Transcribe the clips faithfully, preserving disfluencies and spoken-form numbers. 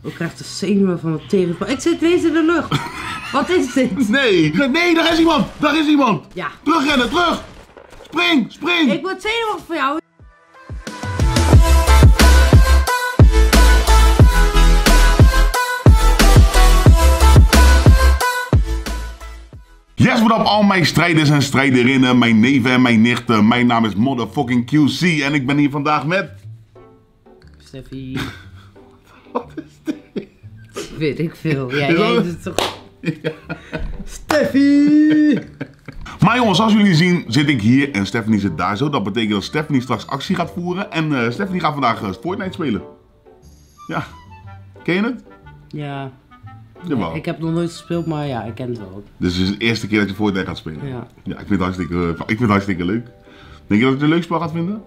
Ik krijg de zenuwen van het tering. Ik zit weer in de lucht. Wat is dit? Nee, nee, daar is iemand! Daar is iemand! Ja. Terugrennen, terug! Spring, spring! Ik word zenuwachtig voor jou. Yes, what up al mijn strijders en strijderinnen, mijn neven en mijn nichten. Mijn naam is motherfucking Q C en ik ben hier vandaag met... Steffi. Wat is dit? Weet ik veel. Ja, Is jij dat- doet het toch... Ja. Steffi! Maar jongens, zoals jullie zien zit ik hier en Stephanie zit daar zo. Dat betekent dat Stephanie straks actie gaat voeren. En uh, Stephanie gaat vandaag uh, Fortnite spelen. Ja. Ken je het? Ja. Jawel. Ja, ik heb nog nooit gespeeld, maar ja, ik ken het wel. Dus het is de eerste keer dat je Fortnite gaat spelen. Ja. Ja, ik vind het hartstikke, uh, ik vind het hartstikke leuk. Denk je dat je het een leuk spel gaat vinden?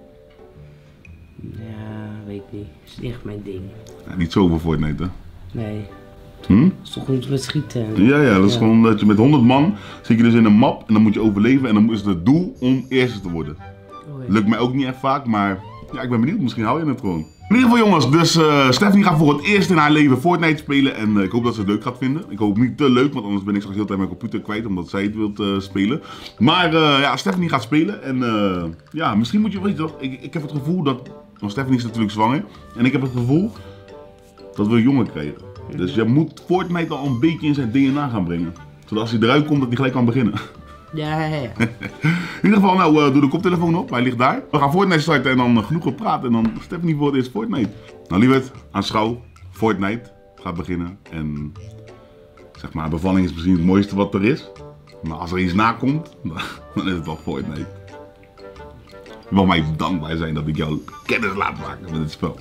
Ja, weet ik niet. Is niet echt mijn ding. Ja, niet zo voor Fortnite, hè? Nee. Hm? Het is toch niet met schieten. En... Ja, ja, dat is Ja. gewoon dat je met honderd man zit je dus in een map en dan moet je overleven en dan is het doel om eerste te worden. Oh, ja. Lukt mij ook niet echt vaak, maar ja, ik ben benieuwd. Misschien hou je het gewoon. In ieder geval jongens, dus uh, Stephanie gaat voor het eerst in haar leven Fortnite spelen en uh, ik hoop dat ze het leuk gaat vinden. Ik hoop niet te leuk, want anders ben ik straks de hele tijd mijn computer kwijt omdat zij het wilt uh, spelen. Maar uh, ja, Stephanie gaat spelen en uh, ja, misschien moet je, weet je toch, ik, ik heb het gevoel dat, want Stephanie is natuurlijk zwanger en ik heb het gevoel dat we een jongen krijgen. Dus je moet Fortnite al een beetje in zijn D N A gaan brengen. Zodat als hij eruit komt, dat hij gelijk kan beginnen. Ja, ja, ja. In ieder geval, nou, uh, doe de koptelefoon op. Hij ligt daar. We gaan Fortnite starten en dan uh, genoeg gepraat. En dan Stephanie voor het eerst Fortnite. Nou, lieverd, aanschouw. Fortnite gaat beginnen. En zeg maar, bevalling is misschien het mooiste wat er is. Maar als er iets nakomt, dan is het wel Fortnite. Je mag mij dankbaar zijn dat ik jou kennis laat maken met het spel.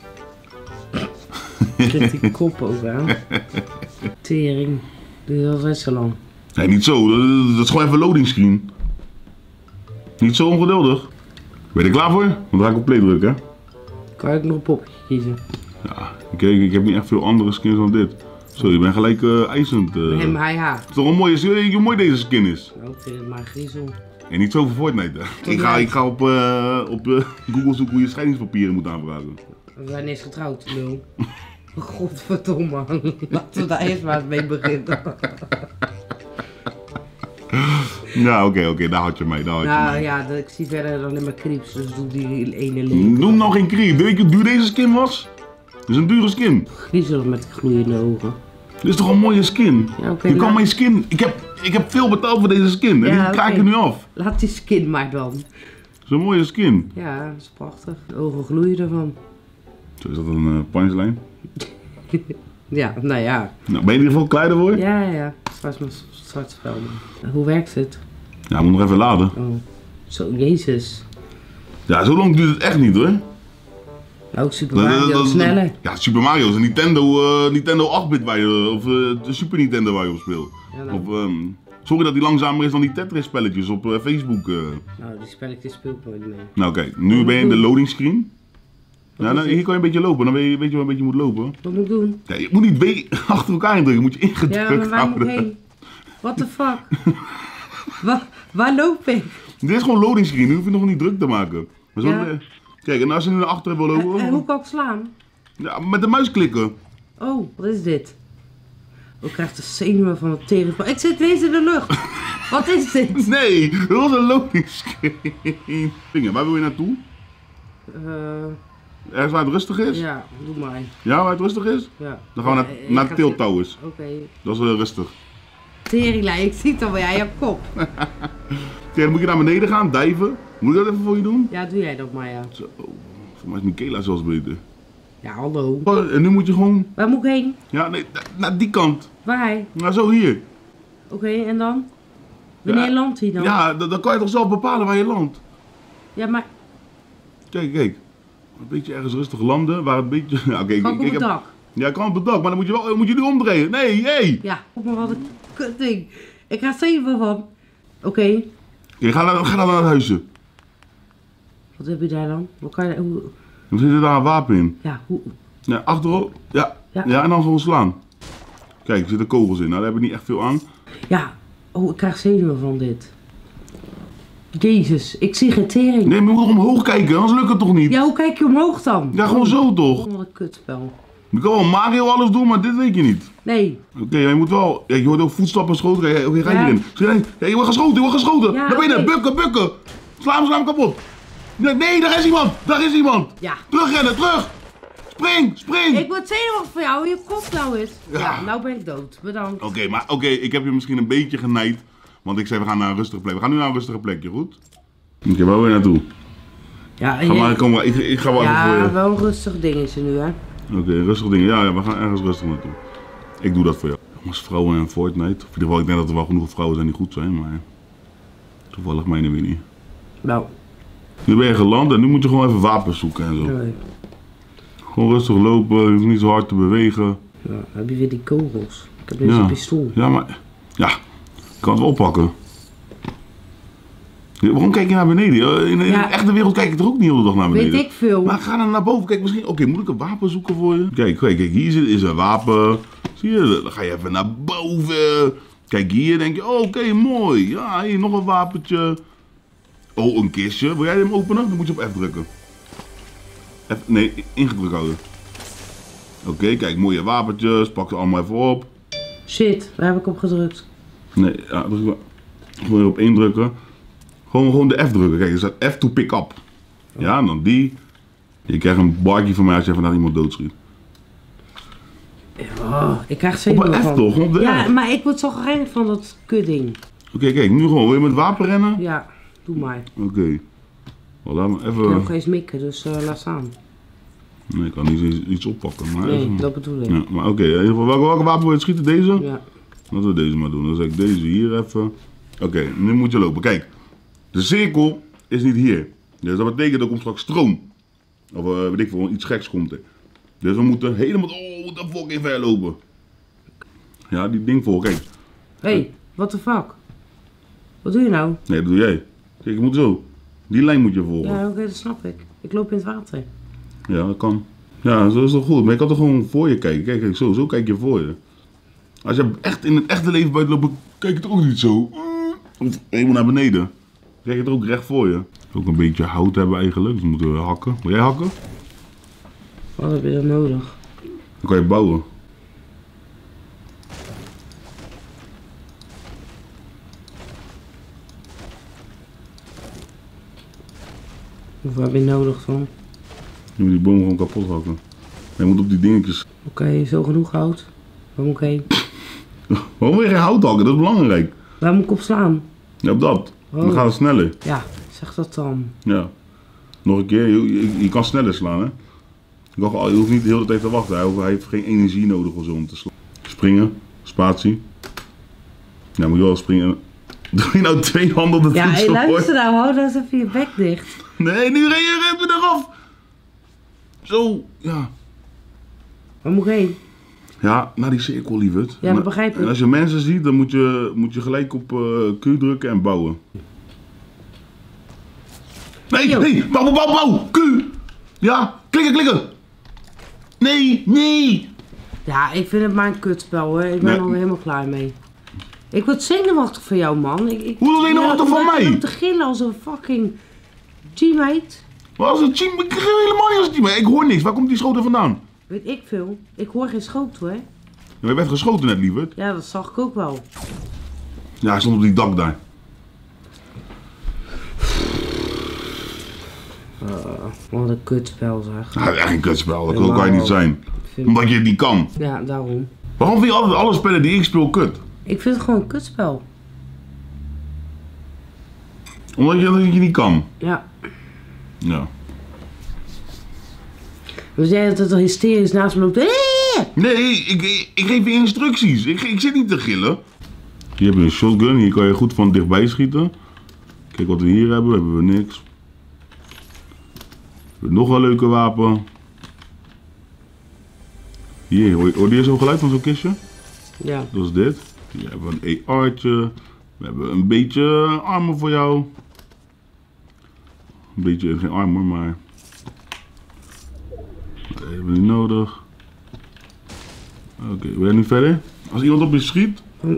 Ik krijg die kop ook aan. Tering. Doe je al best zo lang. Nee, niet zo. Dat is gewoon even een loading screen. Niet zo ongeduldig. Ben je er klaar voor? Want dan ga ik op play drukken. Kan ik nog een popje kiezen? Ja, kijk, ik heb niet echt veel andere skins dan dit. Zo, je bent gelijk uh, eisend. Uh. Hem, hij, ha. Het is toch een mooie, zie je hoe mooi deze skin is? Nou, ik vind het maar griezel. En niet zo voor Fortnite. Hè. Ik ga, ik ga op, uh, op uh, Google zoeken hoe je scheidingspapieren moet aanvragen. We zijn eerst getrouwd, lul. Godverdomme. Laten we daar eerst maar eens mee beginnen. Ja, oké, oké, daar had je mij. Daar had je Nou mij. ja, dat- ik zie verder dan in mijn creeps, dus doe die ene link. Noem nou geen creep. Weet je hoe duur deze skin was? Dit is een dure skin. Griezel met gloeiende ogen. Dit is toch een mooie skin? Ja, oké, je kan laat- mijn skin... Ik heb, ik heb veel betaald voor deze skin. En Ja, die kraak oké. ik nu af. Laat die skin maar dan. Het is een mooie skin. Ja, dat is prachtig. De ogen gloeien ervan. Zo, is dat een uh, punchline? Ja, nou ja. Nou, ben je in ieder geval klaar ervoor? Ja, ja, ja. Straks mijn zwart spel. Hoe werkt het? Ja, moet nog even laden. Oh. Zo, jezus. Ja, zo lang duurt het echt niet hoor. Ook Super Mario sneller. Ja, Super Mario is een Nintendo, uh, Nintendo acht bit waar je, of uh, de Super Nintendo waar je op speelt. Ja, nou. Of, um, sorry dat die langzamer is dan die Tetris spelletjes op uh, Facebook. Uh. Nou, die spelletjes speel ik nooit meer. Nou kijk, nu ben je in de loading screen. Wat Ja, is dan, dit? hier kan je een beetje lopen, dan weet je, weet je waar een beetje moet lopen. Wat moet ik doen? Ja, je moet niet be- achter elkaar indrukken, moet je ingedrukt Ja, maar waar moet ik houden. heen? What the fuck? Wa waar loop ik? Dit is gewoon loading screen, nu hoef je nog niet druk te maken. Maar zo, Ja. eh, kijk, en als je nu naar achteren wil En, lopen, en hoe kan ik slaan? ja, met de muis klikken. Oh, wat is dit? Ik krijg de zenuwen van het tering. Ik zit weer in de lucht. Wat is dit? Nee, dat was een loading screen. Dingen, waar wil je naartoe? Uh, Ergens waar het rustig is? ja, doe maar. Ja, waar het rustig is? Ja. Dan gaan we Ja, naar, ik naar ga- de Tilt Towers. Oké. Dat is wel rustig. Teringlijn, ik zie het al bij jij je kop. Kijk, dan moet je naar beneden gaan, dijven. Moet ik dat even voor je doen? Ja, doe jij dat maar, ja. Zo, voor mij is Michaela zelfs beter. Ja, hallo. Oh, en nu moet je gewoon, Waar moet ik heen? ja, nee, na- naar die kant. Waar? Nou, zo hier. Oké, en dan? Wanneer Ja. landt hij dan? Ja, dan, dan kan je toch zelf bepalen waar je landt. Ja, maar Kijk, kijk. Een beetje ergens rustig landen, waar het beetje... Ja, oké, kan ik op ik het heb- dak? Ja, ik kan op het dak, maar dan moet je, wel, moet je nu omdraaien. Nee, hé! Ja, op maar wat een kutding. Ik ga zeven van. Oké, Kijk, ga, naar- ga dan naar het huisje. wat heb je daar dan? Wat kan je, hoe, Dan zit er daar een wapen in. ja, hoe, Ja, achterop. Ja, ja. Ja. en dan gewoon slaan. Kijk, er zitten kogels in. Nou, daar heb ik niet echt veel aan. ja, oh, ik krijg zenuwen van dit. Jezus, ik zie geen tering. Nee, maar je moet omhoog kijken, anders lukt het toch niet? Ja, hoe kijk je omhoog dan? Ja, gewoon zo toch? Oh, wat een kutspel. Je kan wel Mario alles doen, maar dit weet je niet. Nee. Oké, okay, je moet wel... Ja, je hoort ook voetstappen schoten. Oké, okay, ga je ja. hierin. Ja, je wordt geschoten, je wordt geschoten. Ja, Daar ben je, okay. bukken, bukken. Sla hem, sla hem kapot. Nee, nee, daar is iemand. Daar is iemand. Ja. Terugrennen, terug. Spring, spring. Ik word zenuwachtig voor jou, je kop nou eens. Ja, Ja. nou ben ik dood. Bedankt. Oké, okay, maar oké, okay, ik heb je misschien een beetje genaaid. Want ik zei, we gaan naar een rustige plek. We gaan nu naar een rustige plekje, goed? Oké, okay, waar wil je naartoe? Ja, ga maar, kom maar, ik, ik ga wel ja, even voor je. wel een rustig dingetje nu, hè. Oké, okay, rustig ding. Ja, ja, we gaan ergens rustig naartoe. Ik doe dat voor jou. Jongens, vrouwen in Fortnite. Of in ieder geval, ik denk dat er wel genoeg vrouwen zijn die goed zijn, maar... Toevallig mijne weer niet. Nou. Nu ben je geland en nu moet je gewoon even wapens zoeken en zo. Nee. Gewoon rustig lopen, je hoeft niet zo hard te bewegen. Ja, dan heb je weer die kogels. Ik heb deze ja. pistool. Ja, maar... Ja, ik kan het wel oppakken. Waarom kijk je naar beneden? In, in ja. de echte wereld kijk ik er ook niet de hele dag naar beneden. Weet ik veel. Maar ga dan naar boven. Kijk, misschien... Oké, okay, moet ik een wapen zoeken voor je? Kijk, kijk, kijk, hier zit, is een wapen. Zie je? Dan ga je even naar boven. Kijk, hier denk je, oh, oké, okay, mooi. Ja, hier nog een wapentje. Oh, een kistje. Wil jij hem openen? Dan moet je op F drukken. F, nee, ingedrukt houden. Oké, okay, kijk, mooie wapentjes. Pak ze allemaal even op. Shit, waar heb ik op gedrukt? Nee, ja, druk maar. Gewoon op één drukken. Gewoon, gewoon de F drukken. Kijk, er staat F to pick up. Oh. Ja, en dan die. Je krijgt een barkie van mij als je even naar iemand doodschiet. Oh, ik krijg zenuwen op een F van. toch? Op de ja, F. maar ik word zo gerend van dat kutding. Oké, okay, kijk, nu gewoon. Wil je met wapen rennen? Ja, doe maar. Oké. Okay. Well, laat me even... Ik kan nog eens mikken, dus uh, laat staan. Nee, ik kan niet iets, iets oppakken. Maar nee, even... dat bedoel ik. Ja, maar oké, okay, welke, welke wapen wil je schieten? Deze? Ja. Laten we deze maar doen. Dan zeg ik deze hier even. Oké, okay, nu moet je lopen. Kijk, de cirkel is niet hier. Dus dat betekent dat er komt straks stroom. Of uh, weet ik veel, iets geks komt er. Dus we moeten helemaal, oh, wat de fucking ver lopen. Ja, die ding voor, kijk. Hé, hey, what the fuck? Wat doe je nou? Nee, dat doe jij. Kijk, je moet zo. Die lijn moet je volgen. Ja, oké, okay, dat snap ik. Ik loop in het water. Ja, dat kan. Ja, zo is toch goed. Maar je kan toch gewoon voor je kijken. Kijk, kijk, zo, zo kijk je voor je. Als je echt in het echte leven buiten loopt, kijk je toch ook niet zo. Of helemaal naar beneden. Kijk je er ook recht voor je. Ook een beetje hout hebben eigenlijk, dus moeten we hakken. Wil jij hakken? Wat heb je dan nodig? Dan kan je bouwen. Hoeveel heb je nodig van? Je moet die boom gewoon kapot hakken. Je moet op die dingetjes. Oké, okay, zo genoeg hout. Waar moet ik heen? Waarom wil je geen hout hakken? Dat is belangrijk. Waar moet ik op slaan? Ja, op dat. Oh. Dan gaat het sneller. Ja, zeg dat dan. Ja. Nog een keer, je, je, je kan sneller slaan, hè. Je hoeft niet de hele tijd te wachten. Hij, hij heeft geen energie nodig of zo om te slaan. Springen, spatie. Ja, moet je wel springen. Doe je nou twee handen op de ja, voedsel? Ja, luister nou, hou dan eens even je bek dicht. Nee, nu ren je me eraf. Zo, ja. Waar moet ik heen? Ja, naar die cirkel, lieverd. Ja, dat begrijp ik. En als je mensen ziet, dan moet je, moet je gelijk op uh, Q drukken en bouwen. Nee, Yo. nee, bouw, bouw, bouw, Q. Ja, klikken, klikken. Nee, nee. Ja, ik vind het maar een kutspel hoor. Ik ben nee. er alweer helemaal klaar mee. Ik word zenuwachtig van jou, man. Ik, ik, Hoe zenuwachtig van mij? Ik loop te gillen als een fucking teammate. Wat als een team? Ik ga helemaal niet als een teammate. Ik hoor niks. Waar komt die schoten vandaan? Weet ik veel. Ik hoor geen schoot hoor. Ja, je bent geschoten net, lieverd. Ja, dat zag ik ook wel. Ja, hij stond op die dak daar. Uh, wat een kutspel zeg. Ja, echt een kutspel. Dat kan, kan je niet zijn. Vind... Omdat je het niet kan. Ja, daarom. Waarom vind je altijd alle spellen die ik speel kut? Ik vind het gewoon een kutspel. Omdat je dat je niet kan? Ja. Ja. Dus jij dat het hysterisch naast me loopt. Nee, ik, ik, ik geef je instructies. Ik, ik zit niet te gillen. Hier heb je een shotgun. Hier kan je goed van dichtbij schieten. Kijk wat we hier hebben. Hebben we niks. We hebben nog een leuke wapen. Hier, hoor je, hoor je zo'n geluid van zo'n kistje? Ja. Dat is dit. Hier hebben we een E R'tje. We hebben een beetje armor voor jou. Een beetje, geen armor, maar... Dat hebben we niet nodig. Oké, okay, wil jij nu verder? Als iemand op je schiet... Hm.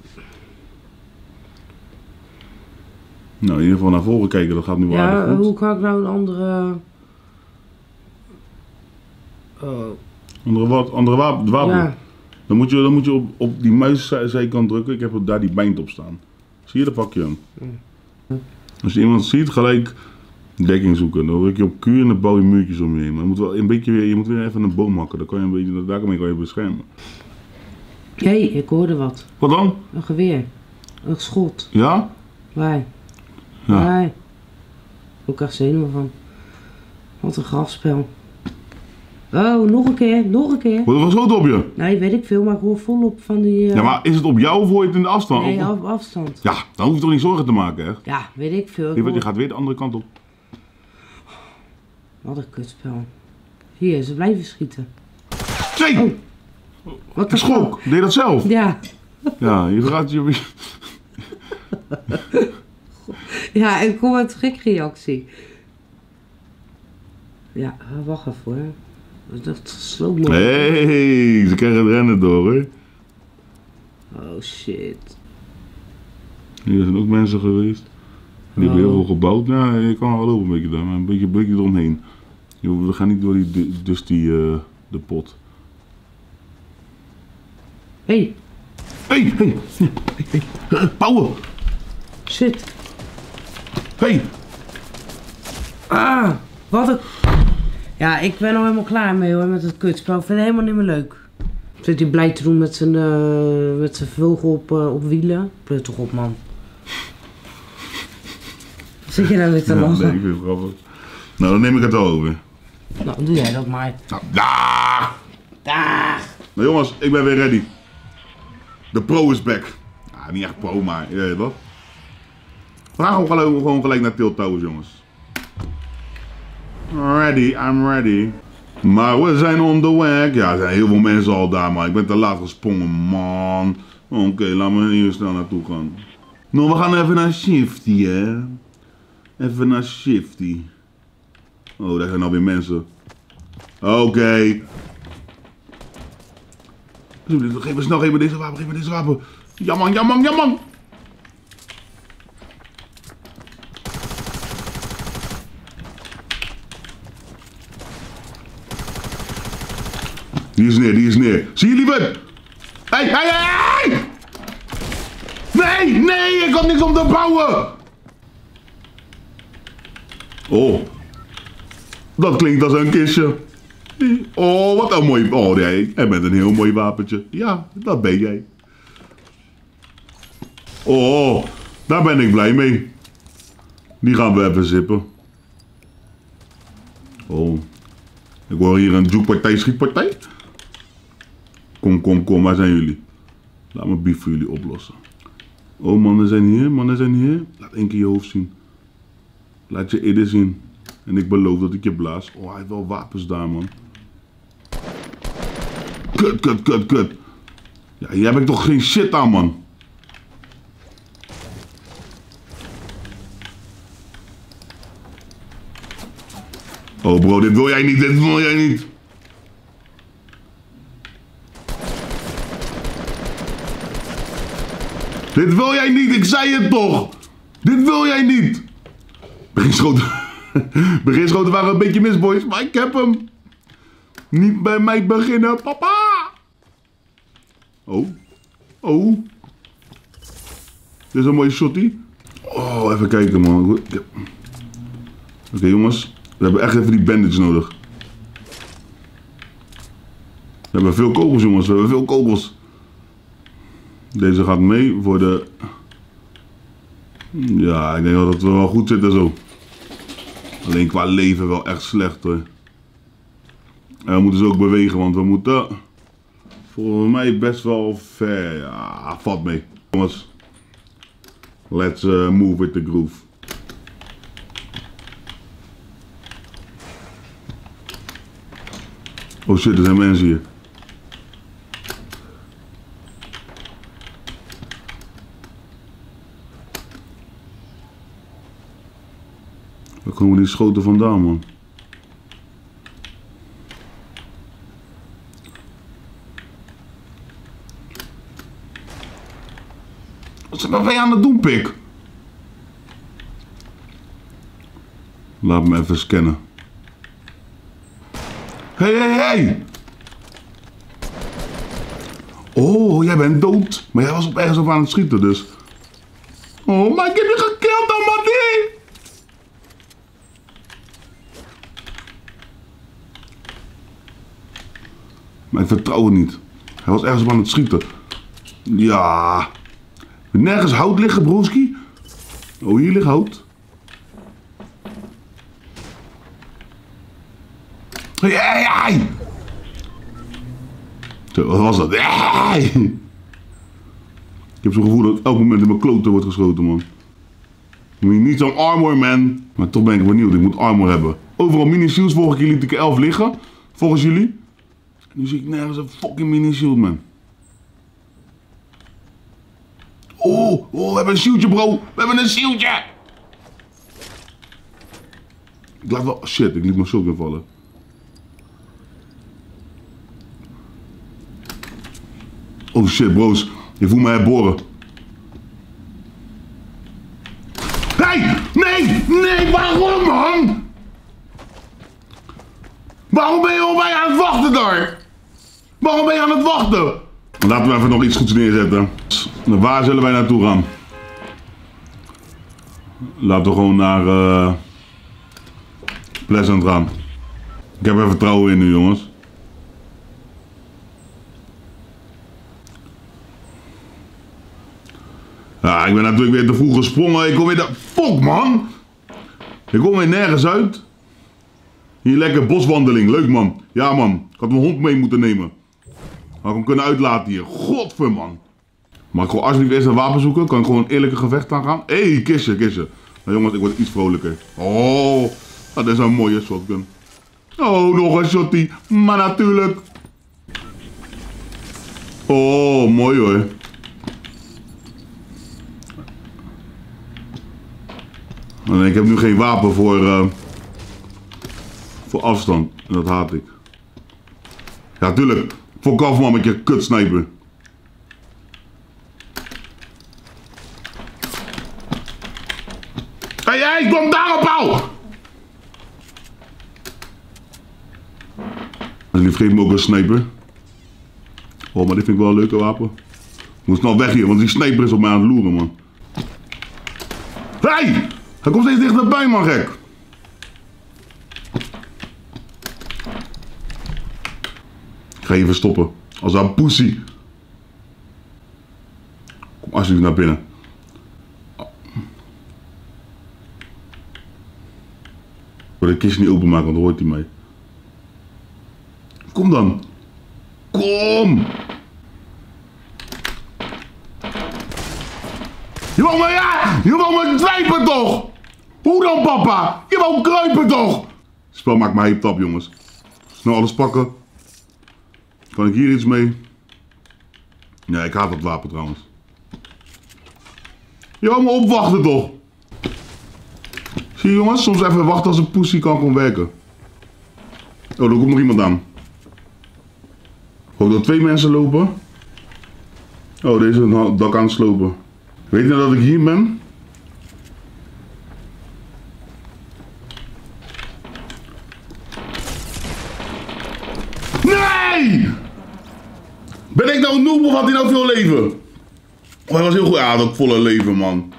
Nou, in ieder geval naar voren kijken, dat gaat nu wel ja, aardig goed. Hoe kan ik nou een andere... Oh. Andere wat? Andere wapen? wapen. Ja. Dan moet je, dan moet je op, op die muiszijkant drukken. Ik heb daar die bind op staan. Zie je, dan pak je hem. Als je iemand ziet, gelijk dekking zoeken. Dan druk je op Q en dan bouw je muurtjes om je heen. Maar je moet wel een beetje weer, je moet weer even een boom hakken. Dan kan je een beetje, daarmee kan je beschermen. Hé, hey, ik hoorde wat. Wat dan? Een geweer. Een schot. Ja? Waar? Ja. Waar? Ik krijg zenuwen van. Wat een grafspel. Oh, nog een keer, nog een keer. Wordt er geschoten op je? Nee, weet ik veel, maar ik hoor volop van die... Uh... Ja, maar is het op jou of hoor je het in de afstand? Nee, of... af, afstand. Ja, dan hoef je toch niet zorgen te maken, hè? Ja, weet ik veel. Ik Je, hoor... je gaat weer de andere kant op. Wat een kutspel. Hier, ze blijven schieten. Zee! Oh. Wat een schok. Deed je dat zelf? Ja. Ja, je gaat je... Ja, ik kom uit schrikreactie. Ja, wacht even hoor. Dat sloot me. Hey, ze krijgen het rennen door, hoor. Oh shit. Hier zijn ook mensen geweest. Die hebben heel veel gebouwd. Ja, je kan wel lopen een beetje daar, maar een beetje, een beetje eromheen. We gaan niet door die, dus die, uh, de pot. Hé. Hey. Hé, hey, hé, hé. Pauwen. Shit. Hé. Hey. Ah, wat een... Ja, ik ben al helemaal klaar mee hoor, met het kutspel. Ik vind het helemaal niet meer leuk. Zit hij blij te doen met zijn, uh, met zijn vogel op, uh, op wielen? Pleut toch op, man. Zit je nou weer te lachen? Ja, nee, ik vind het grappig. Nou, dan neem ik het wel over. Nou, doe jij dat maar. Nou, daag! Daag! Nou jongens, ik ben weer ready. De pro is back. Ah, niet echt pro, maar je weet wat. We gaan gewoon, gewoon gelijk naar Tilt Towers, jongens. Ready, I'm ready. Maar we zijn on the weg. Ja, er zijn heel veel mensen al daar, maar ik ben te laat gesprongen, man. Oké, okay, laat me hier snel naartoe gaan. Nou, we gaan even naar Shifty, hè. Even naar Shifty. Oh, daar zijn alweer mensen. Oké. Okay. Geef me snel, geef me deze wapen, geef me deze wapen. Ja man, ja man, ja man. Die is neer, die is neer. Zie je, lieverd? Hé, hé, hé! Nee, nee, ik had niks om te bouwen. Oh. Dat klinkt als een kistje. Oh, wat een mooi... Oh nee, en met een heel mooi wapentje. Ja, dat ben jij. Oh, daar ben ik blij mee. Die gaan we even zippen. Oh. Ik hoor hier een zoekpartij, schietpartij. Kom, kom, kom, waar zijn jullie? Laat me bief voor jullie oplossen. Oh, mannen zijn hier, mannen zijn hier. Laat één keer je hoofd zien. Laat je idee zien. En ik beloof dat ik je blaas. Oh, hij heeft wel wapens daar, man. Kut, kut, kut, kut. Ja, hier heb ik toch geen shit aan, man. Oh, bro, dit wil jij niet, dit wil jij niet. Dit wil jij niet, ik zei het toch. Dit wil jij niet. Beginschoten. Beginschoten waren een beetje mis, boys, maar ik heb hem. Niet bij mij beginnen, papa. Oh. Oh. Dit is een mooie shotty. Oh, even kijken, man. Oké, okay, jongens. We hebben echt even die bandage nodig. We hebben veel kogels, jongens. We hebben veel kogels. Deze gaat mee voor de... Ja, ik denk dat we wel goed zitten zo. Alleen qua leven wel echt slecht, hoor. En we moeten ze ook bewegen, want we moeten... Volgens mij best wel ver. Ja, valt mee. Jongens. Let's uh, move with the groove. Oh shit, er zijn mensen hier. Waar komen die schoten vandaan, man? Wat ben je aan het doen, pik? Laat me even scannen. Hé, hé, hé! Oh, jij bent dood. Maar jij was op ergens op aan het schieten, dus. Oh, maar ik heb je gekild dan, Mattie. Maar ik vertrouw het niet. Hij was ergens op aan het schieten. Ja. Nergens hout liggen, broski. Oh, hier ligt hout. Hey, hey, hey. Zo, wat was dat? Hey. Ik heb zo'n gevoel dat elk moment in mijn kloten wordt geschoten, man. Moet je niet zo'n armor, man. Maar toch ben ik benieuwd. Ik moet armor hebben. Overal mini-shields. Vorige keer liet ik er elf liggen. Volgens jullie. Nu zie ik nergens een fucking mini-shield, man. Oh, oh, we hebben een shieldje, bro. We hebben een shieldje. Ik laat wel... Shit, ik liet mijn shotgun vallen. Oh shit, bro's. Je voelt me herboren. Nee! Nee! Nee! Waarom, man? Waarom ben je op mij aan het wachten daar? Waarom ben je aan het wachten? Laten we even nog iets goeds neerzetten. Waar zullen wij naartoe gaan? Laten we gewoon naar uh, Pleasant gaan. Ik heb er vertrouwen in nu, jongens. Ja, ik ben natuurlijk weer te vroeg gesprongen. Ik kom weer de... Fuck, man! Ik kom weer nergens uit. Hier lekker boswandeling. Leuk, man. Ja, man. Ik had mijn hond mee moeten nemen. Had ik hem kunnen uitlaten hier. Godver, man. Mag ik gewoon alsjeblieft eerst een wapen zoeken? Kan ik gewoon een eerlijke gevecht aangaan? Hé, hey, kistje, kistje. Nou, jongens, ik word iets vrolijker. Oh, dat is een mooie shotgun. Oh, nog een shotty. Maar natuurlijk. Oh, mooi hoor. En ik heb nu geen wapen voor, uh, voor afstand. En dat haat ik. Ja, tuurlijk. Fok af, man, met je kutsniper. Hé, hey, hey, ik kwam daarop, au! En die vergeet me ook een sniper. Oh, maar dit vind ik wel een leuke wapen. Ik moet snel weg hier, want die sniper is op mij aan het loeren, man. Hé! Hey! Hij komt steeds dichterbij, man, gek. Ik ga je even stoppen. Als een pussy. Kom alsjeblieft naar binnen. Ik wil de kist niet openmaken, want dan hoort hij mij. Kom dan. Kom! Je wou me, ja! Je wou me dwijpen toch! Hoe dan, papa? Je wou kruipen toch? Het spel maakt me hyped up, jongens. Snel alles pakken. Kan ik hier iets mee? Nee, ik haat dat wapen trouwens. Je wou me opwachten toch? Zie je, jongens? Soms even wachten als een pussy kan gewoon werken. Oh, er komt nog iemand aan. Oh, er twee mensen lopen. Oh, deze is een dak aan het slopen. Weet je nou dat ik hier ben? Nee! Ben ik nou een noob of had hij nou veel leven? Oh, hij was heel goed. Ja, dat volle leven, man.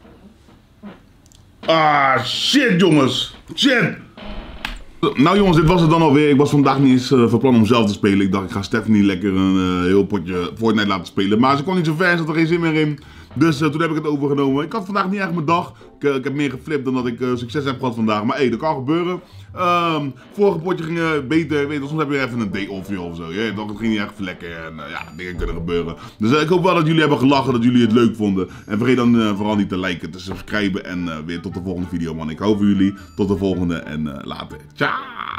Ah, shit, jongens. Shit. Nou, jongens, dit was het dan alweer. Ik was vandaag niet eens uh, van plan om zelf te spelen. Ik dacht, ik ga Stephanie lekker een uh, heel potje Fortnite laten spelen. Maar ze kon niet zo ver, ze had er geen zin meer in. Dus uh, toen heb ik het overgenomen. Ik had vandaag niet echt mijn dag. Ik, uh, ik heb meer geflipt dan dat ik uh, succes heb gehad vandaag. Maar hé, hey, dat kan gebeuren. Um, vorige potje ging uh, beter. Weet je, soms heb je even een day offje of zo. Ja, het ging niet echt lekker. En uh, ja, dingen kunnen gebeuren. Dus uh, ik hoop wel dat jullie hebben gelachen. Dat jullie het leuk vonden. En vergeet dan uh, vooral niet te liken, te subscriben. En uh, weer tot de volgende video, man. Ik hou van jullie. Tot de volgende en uh, later. Ciao!